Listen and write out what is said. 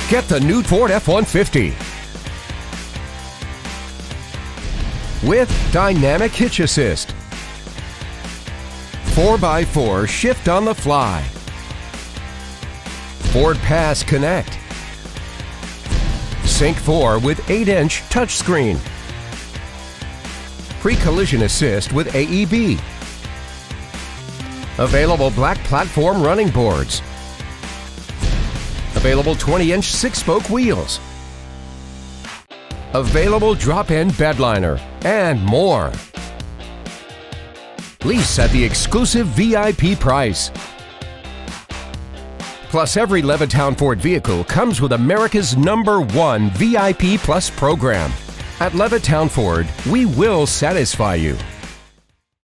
Get the new Ford F-150 with dynamic hitch assist, 4x4 shift on the fly, Ford Pass Connect, Sync 4 with 8-inch touchscreen, pre-collision assist with AEB, available black platform running boards, available 20-inch 6-spoke wheels, available drop-in bed liner, and more. Lease at the exclusive VIP price. Plus, every Levittown Ford vehicle comes with America's #1 VIP Plus program. At Levittown Ford, we will satisfy you.